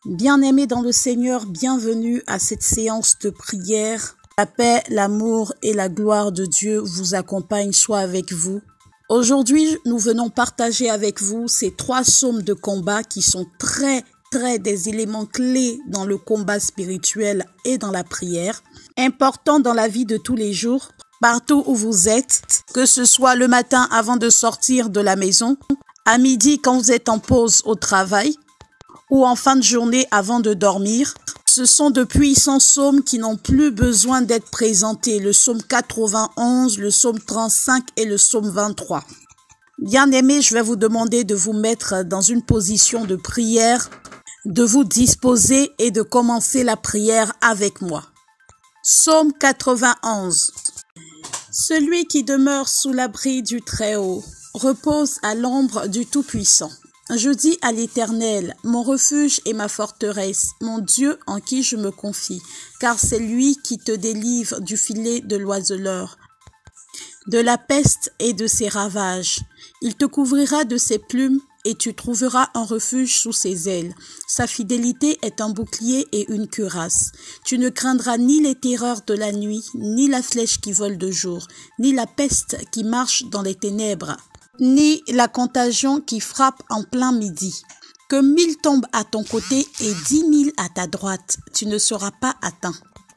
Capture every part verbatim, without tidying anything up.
Bien-aimés dans le Seigneur, bienvenue à cette séance de prière. La paix, l'amour et la gloire de Dieu vous accompagnent, soit avec vous. Aujourd'hui, nous venons partager avec vous ces trois psaumes de combat qui sont très, très des éléments clés dans le combat spirituel et dans la prière, importants dans la vie de tous les jours, partout où vous êtes, que ce soit le matin avant de sortir de la maison, à midi quand vous êtes en pause au travail, ou en fin de journée avant de dormir. Ce sont de puissants psaumes qui n'ont plus besoin d'être présentés. Le psaume quatre-vingt-onze, le psaume trente-cinq et le psaume vingt-trois. Bien-aimés, je vais vous demander de vous mettre dans une position de prière, de vous disposer et de commencer la prière avec moi. Psaume quatre-vingt-onze. Celui qui demeure sous l'abri du Très-Haut repose à l'ombre du Tout-Puissant. Je dis à l'Éternel, mon refuge et ma forteresse, mon Dieu en qui je me confie, car c'est lui qui te délivre du filet de l'oiseleur, de la peste et de ses ravages. Il te couvrira de ses plumes et tu trouveras un refuge sous ses ailes. Sa fidélité est un bouclier et une cuirasse. Tu ne craindras ni les terreurs de la nuit, ni la flèche qui vole de jour, ni la peste qui marche dans les ténèbres, ni la contagion qui frappe en plein midi. Que mille tombent à ton côté et dix mille à ta droite, tu ne seras pas atteint.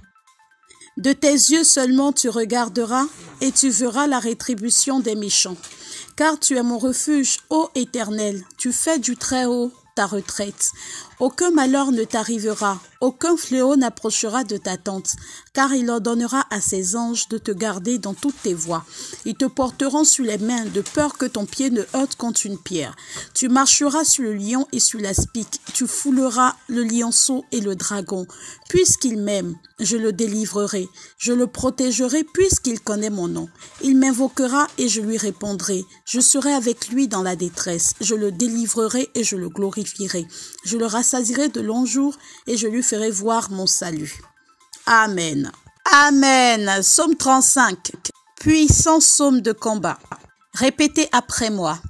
De tes yeux seulement tu regarderas et tu verras la rétribution des méchants. Car tu es mon refuge, ô Éternel, tu fais du Très-Haut ta retraite. Aucun malheur ne t'arrivera, aucun fléau n'approchera de ta tente, car il ordonnera à ses anges de te garder dans toutes tes voies. Ils te porteront sur les mains, de peur que ton pied ne heurte contre une pierre. Tu marcheras sur le lion et sur l'aspic, tu fouleras le lionceau et le dragon. Puisqu'il m'aime, je le délivrerai, je le protégerai puisqu'il connaît mon nom. Il m'invoquera et je lui répondrai. Je serai avec lui dans la détresse, je le délivrerai et je le glorifierai. Je le rassasierai de longs jours et je lui ferai voir mon salut. Amen. Amen. Psaume trente-cinq. Puissant psaume de combat. Répétez après moi.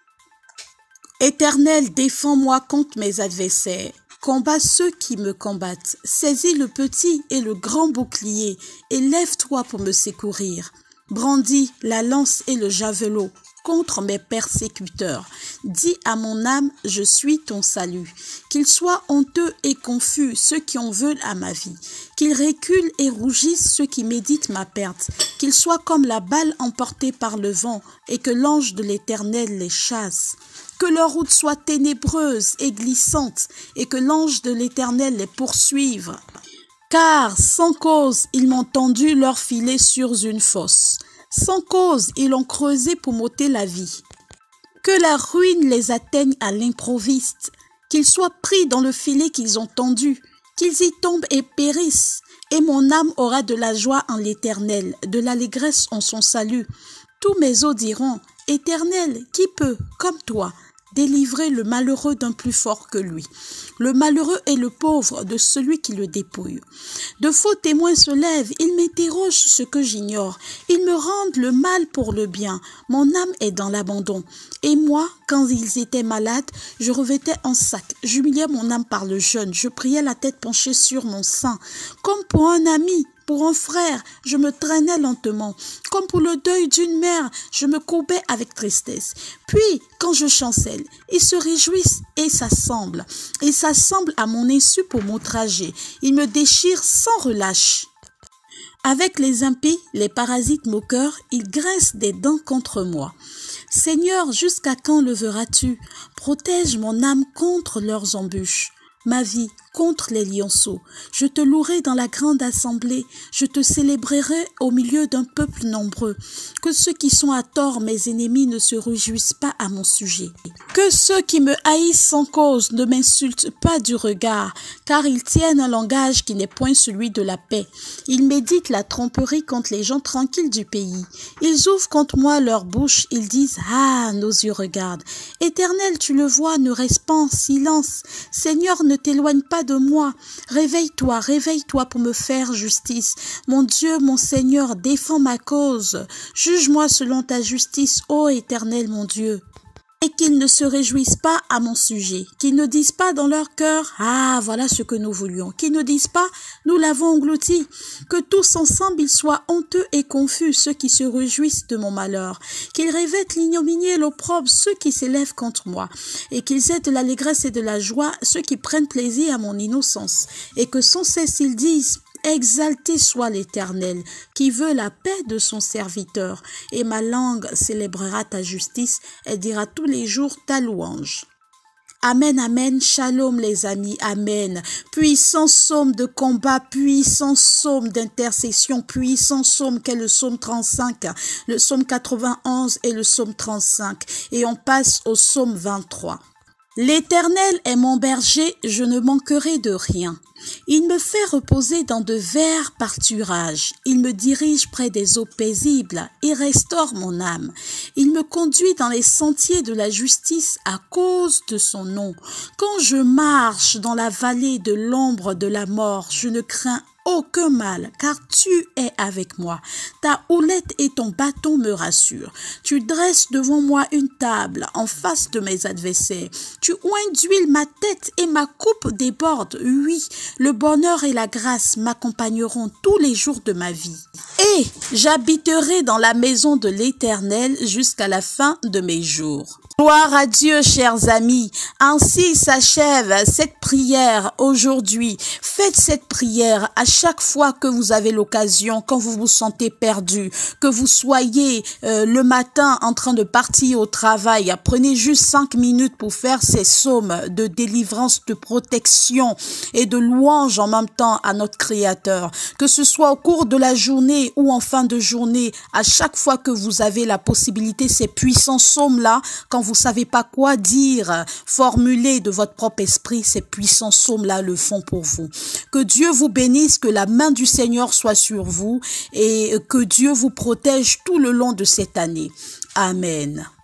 Éternel, défends-moi contre mes adversaires. Combat ceux qui me combattent. Saisis le petit et le grand bouclier et lève-toi pour me secourir. Brandis la lance et le javelot contre mes persécuteurs. Dis à mon âme, je suis ton salut. Qu'ils soient honteux et confus ceux qui en veulent à ma vie. Qu'ils reculent et rougissent ceux qui méditent ma perte. Qu'ils soient comme la balle emportée par le vent et que l'ange de l'Éternel les chasse. Que leur route soit ténébreuse et glissante et que l'ange de l'Éternel les poursuive. Car sans cause, ils m'ont tendu leur filet sur une fosse. Sans cause, ils l'ont creusé pour m'ôter la vie. Que la ruine les atteigne à l'improviste, qu'ils soient pris dans le filet qu'ils ont tendu, qu'ils y tombent et périssent. Et mon âme aura de la joie en l'Éternel, de l'allégresse en son salut. Tous mes os diront, Éternel, qui peut, comme toi, délivrer le malheureux d'un plus fort que lui, le malheureux et le pauvre de celui qui le dépouille. De faux témoins se lèvent, ils m'interrogent sur ce que j'ignore, ils me rendent le mal pour le bien, mon âme est dans l'abandon. Et moi, quand ils étaient malades, je revêtais un sac, j'humiliais mon âme par le jeûne, je priais la tête penchée sur mon sein, comme pour un ami. Pour un frère, je me traînais lentement. Comme pour le deuil d'une mère, je me courbais avec tristesse. Puis, quand je chancelle, ils se réjouissent et s'assemblent. Ils s'assemblent à mon insu pour m'outrager. Ils me déchirent sans relâche. Avec les impies, les parasites moqueurs, ils grincent des dents contre moi. Seigneur, jusqu'à quand le verras-tu? Protège mon âme contre leurs embûches. Ma vie contre les lionceaux. Je te louerai dans la grande assemblée. Je te célébrerai au milieu d'un peuple nombreux. Que ceux qui sont à tort, mes ennemis, ne se réjouissent pas à mon sujet. Que ceux qui me haïssent sans cause ne m'insultent pas du regard, car ils tiennent un langage qui n'est point celui de la paix. Ils méditent la tromperie contre les gens tranquilles du pays. Ils ouvrent contre moi leur bouche. Ils disent, ah, nos yeux regardent. Éternel, tu le vois, ne reste pas en silence. Seigneur, ne t'éloigne pas de moi. Réveille-toi, réveille-toi pour me faire justice. Mon Dieu, mon Seigneur, défends ma cause. Juge-moi selon ta justice, ô Éternel, mon Dieu. et qu'ils ne se réjouissent pas à mon sujet, qu'ils ne disent pas dans leur cœur « Ah, voilà ce que nous voulions », qu'ils ne disent pas « Nous l'avons englouti », que tous ensemble ils soient honteux et confus, ceux qui se réjouissent de mon malheur, qu'ils revêtent l'ignominie et l'opprobre, ceux qui s'élèvent contre moi, et qu'ils aient de l'allégresse et de la joie, ceux qui prennent plaisir à mon innocence, et que sans cesse ils disent « Exalté soit l'Éternel, qui veut la paix de son serviteur, et ma langue célébrera ta justice et dira tous les jours ta louange. » Amen, amen, shalom les amis, amen. Puissant psaume de combat, puissant psaume d'intercession, puissant psaume qu'est le psaume trente-cinq, le psaume quatre-vingt-onze et le psaume trente-cinq. Et on passe au psaume vingt-trois. L'Éternel est mon berger, je ne manquerai de rien. Il me fait reposer dans de verts pâturages. Il me dirige près des eaux paisibles et restaure mon âme. Il me conduit dans les sentiers de la justice à cause de son nom. Quand je marche dans la vallée de l'ombre de la mort, je ne crains aucun mal, car tu es avec moi. Ta houlette et ton bâton me rassurent. Tu dresses devant moi une table en face de mes adversaires. Tu oins d'huile ma tête et ma coupe déborde. Oui, le bonheur et la grâce m'accompagneront tous les jours de ma vie. Et j'habiterai dans la maison de l'Éternel jusqu'à la fin de mes jours. Gloire à Dieu, chers amis. Ainsi s'achève cette prière aujourd'hui. Faites cette prière à chaque fois que vous avez l'occasion, quand vous vous sentez perdu, que vous soyez euh, le matin en train de partir au travail. Prenez juste cinq minutes pour faire ces psaumes de délivrance, de protection et de louange en même temps à notre Créateur. Que ce soit au cours de la journée ou en fin de journée, à chaque fois que vous avez la possibilité, ces puissants psaumes-là, quand vous savez pas quoi dire, formuler de votre propre esprit, ces puissants psaumes-là le font pour vous. Que Dieu vous bénisse, que la main du Seigneur soit sur vous et que Dieu vous protège tout le long de cette année. Amen.